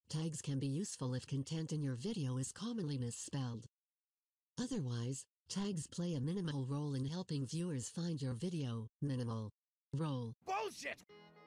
Tags can be useful if content in your video is commonly misspelled. Otherwise, tags play a minimal role in helping viewers find your video. Minimal role. Bullshit!